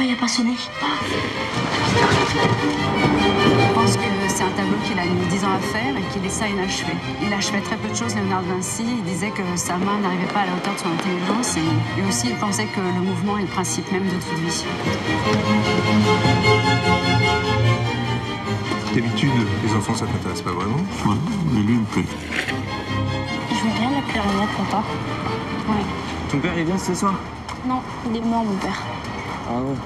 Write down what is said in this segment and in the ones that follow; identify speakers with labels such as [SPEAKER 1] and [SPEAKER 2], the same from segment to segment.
[SPEAKER 1] il a pas sonné.
[SPEAKER 2] Je pense que c'est un tableau qu'il a mis 10 ans à faire et qu'il laissa inachevé. Il achevait très peu de choses, Léonard de Vinci. Il disait que sa main n'arrivait pas à la hauteur de son intelligence et aussi il pensait que le mouvement est le principe même de toute vie.
[SPEAKER 3] D'habitude, les enfants, ça t'intéresse pas vraiment?
[SPEAKER 4] Ouais, mais lui, il me plaît.
[SPEAKER 1] Je veux bien la clarinette, papa.
[SPEAKER 2] Oui.
[SPEAKER 4] Ton père, il vient ce soir?
[SPEAKER 1] Non, il est mort, mon père.
[SPEAKER 4] Ah ouais.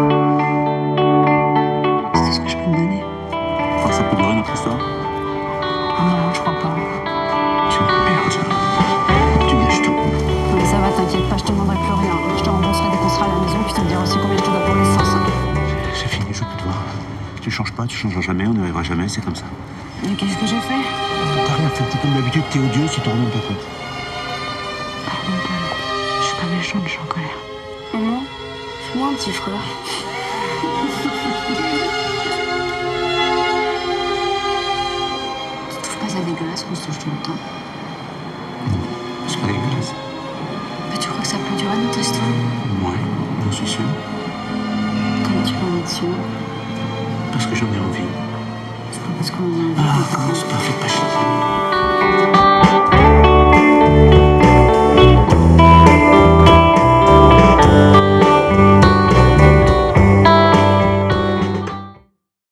[SPEAKER 2] C'est tout ce que je peux me donner.
[SPEAKER 4] Enfin, ça peut durer notre histoire.
[SPEAKER 2] Non, je crois pas.
[SPEAKER 4] Tu me perds, ça. Tu gâches tout.
[SPEAKER 2] Mais ça va, t'inquiète pas, je te demanderai plus rien. Je te rembourserai des contrats à la maison, puis tu me diras aussi combien je te dois pour l'essence.
[SPEAKER 4] C'est fini, je peux te voir. Tu changes pas, tu changeras jamais, on n'y arrivera jamais, c'est comme ça.
[SPEAKER 2] Mais qu'est-ce que j'ai fait?
[SPEAKER 4] T'as rien fait, t'es comme d'habitude, t'es odieux, tu t'en rends même pas compte.
[SPEAKER 2] Pardon, Paul. Je suis pas méchante, je suis en colère.
[SPEAKER 1] Maman, fais-moi un petit frère.
[SPEAKER 2] Tu trouves pas ça dégueulasse qu'on se touche tout le temps?
[SPEAKER 4] C'est pas dégueulasse.
[SPEAKER 2] Mais tu crois que ça peut durer notre histoire?